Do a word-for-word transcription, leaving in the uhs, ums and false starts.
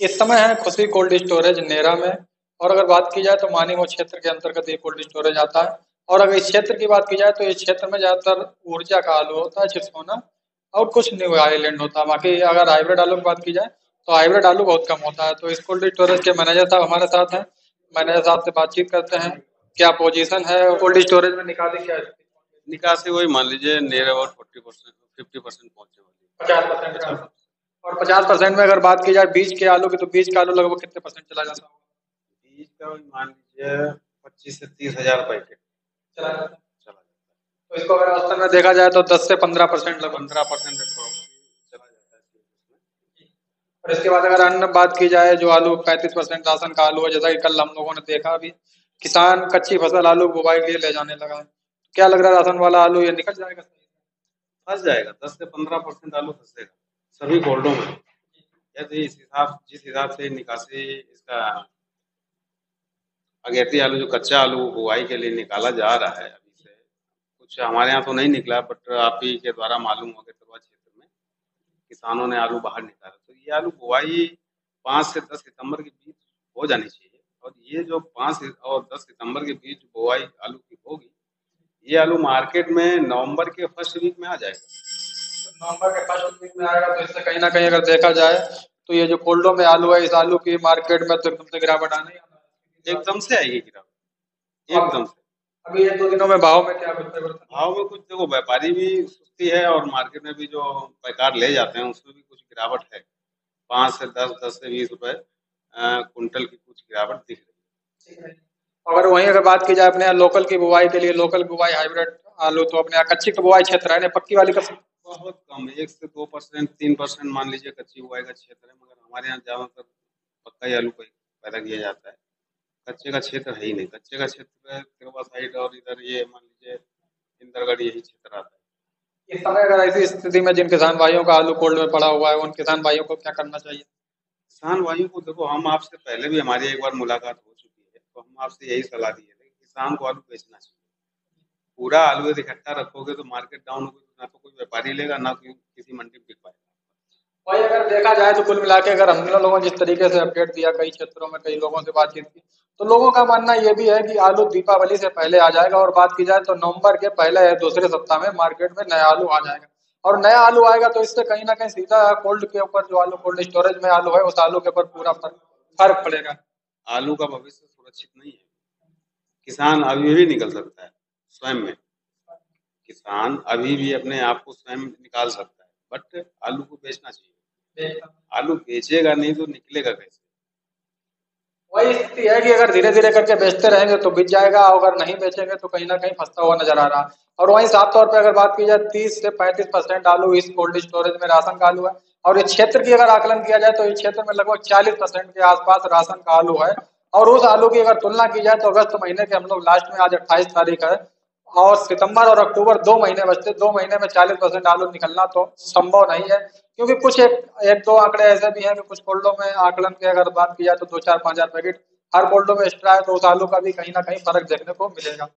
इस समय है खुशी कोल्ड स्टोरेज नेरा में। और अगर बात की जाए तो मानीमो क्षेत्र के अंतर्गत ये कोल्ड स्टोरेज आता है। और अगर इस क्षेत्र की बात की जाए तो इस क्षेत्र में ज्यादातर ऊर्जा का आलू होता है, चिप्सोना और कुछ न्यू आइलैंड होता है। बाकी अगर हाइब्रिड आलू की बात की जाए तो हाइब्रिड आलू बहुत कम होता है। तो इस कोल्ड स्टोरेज के मैनेजर साहब हमारे साथ हैं। मैनेजर साहब से बातचीत करते हैं, क्या पोजीशन है कोल्ड स्टोरेज में, निकाली क्या है? निकासी वही मान लीजिए near about forty percent fifty percent पहुंचे वाली पचास परसेंट का। पचास। और पचास परसेंट में अगर बात की जाए बीज के आलू की, तो बीज का आलू लगभग कितने परसेंट चला जाता होगा? बीज का वही मान लीजिए पच्चीस से तीस हजार पैकेट चला जाता है। चला जाता तो इसको अगर औसतन में देखा जाए तो दस से पंद्रह परसेंट है। लगभग। पंद्रह परसेंट चला जाता है इसमें। और इसके बाद अगर अन्य बात की जाए, जो आलू पैंतीस परसेंट राशन का आलू है, जैसा कि कल हम लोगों ने देखा भी, किसान कच्ची फसल आलू बुवाई के लिए ले जाने लगा है। क्या लग रहा है, राशन वाला आलू ये निकल जाएगा सही से? फंस जाएगा, दस से पंद्रह परसेंट आलू फंसेगा सभी कोल्डों में। यदि इस हिसाब जिस हिसाब से निकासी इसका अगेती आलू जो कच्चा आलू बुआई के लिए निकाला जा रहा है अभी से, कुछ हमारे यहाँ तो नहीं निकला, बट आप ही के द्वारा मालूम हो गया तरवा क्षेत्र में किसानों ने आलू बाहर निकाला। तो ये आलू बुआई पाँच से दस सितंबर के बीच हो जानी चाहिए। और ये जो पाँच और दस सितंबर के बीच बुआई आलू की होगी, ये आलू मार्केट में नवंबर के फर्स्ट वीक में आ जाएगा। तो नवंबर के फर्स्ट वीक में आएगा, तो इससे कहीं ना कहीं अगर देखा जाए तो ये जो कोल्डो में आलू है, इस आलू की मार्केट में तो एकदम से गिरावट आने ही आना है। एकदम से आएगी गिरावट, अब एकदम से। अभी एक दो दिनों में भाव में क्या कुछ परिवर्तन? भाव में कुछ देखो, व्यापारी भी सुस्ती है और मार्केट में भी जो पैकार ले जाते हैं उसमें भी कुछ गिरावट है। पाँच से दस, दस से बीस रुपए अ, कुंटल की कुछ गिरावट दिख रही है। ठीक है। अगर वहीं अगर बात की जाए अपने यहाँ लोकल की बुवाई के लिए, लोकल बुवाई हाइब्रिड आलू, तो अपने यहाँ कच्ची की बुवाई क्षेत्र है ना, पक्की वाली का? बहुत कम, एक से दो परसेंट तीन परसेंट मान लीजिए कच्ची बुआई का क्षेत्र है, मगर हमारे यहाँ ज्यादातर पक्का ही आलू को ही पैदा किया जाता है। कच्चे का क्षेत्र है ही नहीं। कच्चे का क्षेत्र तिरवा साइड और इधर ये मान लीजिए इंदरगढ़, यही क्षेत्र आता है। इस समय अगर ऐसी स्थिति में जिन किसान भाइयों का आलू कोल्ड में पड़ा हुआ है, उन किसान भाइयों को क्या करना चाहिए? किसान भाइयों को देखो, हम आपसे पहले भी हमारी एक बार मुलाकात हो चुकी है, तो हम आपसे यही सलाह दिए थे कि किसान को आलू बेचना चाहिए। पूरा आलू यदि इकट्ठा रखोगे तो मार्केट डाउन होगी, तो ना तो कोई व्यापारी लेगा, ना कोई किसी मंडी में बिक पाएगा। वही अगर देखा जाए तो कुल मिला के अगर हम लोगों ने जिस तरीके से अपडेट दिया कई क्षेत्रों में, कई लोगों से बातचीत की, तो लोगों का मानना ये भी है कि आलू दीपावली से पहले आ जाएगा। और बात की जाए तो नवंबर के पहले या दूसरे सप्ताह में मार्केट में नया आलू आ जाएगा। और नया आलू आएगा तो इससे कहीं ना कहीं सीधा कोल्ड के ऊपर, जो आलू कोल्ड स्टोरेज में आलू है, उस आलू के ऊपर पूरा फर्क फर्क पड़ेगा। आलू का भविष्य सुरक्षित नहीं है। किसान अभी भी निकल सकता है स्वयं में, किसान अभी भी अपने आप को स्वयं निकाल सकता है, बट आलू को बेचना चाहिए। आलू बेचेगा नहीं तो निकलेगा कैसे? वही स्थिति है कि अगर धीरे धीरे करके बेचते रहेंगे तो बिक जाएगा, और अगर नहीं बेचेंगे तो कहीं ना कहीं फंसता हुआ नजर आ रहा है। और वहीं साफ तौर पे अगर बात की जाए, तीस से पैंतीस परसेंट आलू इस कोल्ड स्टोरेज में राशन का आलू है। और इस क्षेत्र की अगर आकलन किया जाए तो इस क्षेत्र में लगभग चालीस परसेंट के आसपास राशन का आलू है। और उस आलू की अगर तुलना की जाए तो अगस्त महीने के हम लोग लास्ट में, आज अट्ठाईस तारीख है, और सितंबर और अक्टूबर दो महीने बचते, दो महीने में चालीस परसेंट आलू निकलना तो संभव नहीं है। क्योंकि कुछ एक एक दो आंकड़े ऐसे भी हैं कि कुछ कोल्डो में आकलन की अगर बात की जाए तो दो चार पांच हजार पैकेट हर कोल्डो में एक्स्ट्रा है, तो उस आलू का भी कहीं ना कहीं फर्क देखने को मिलेगा।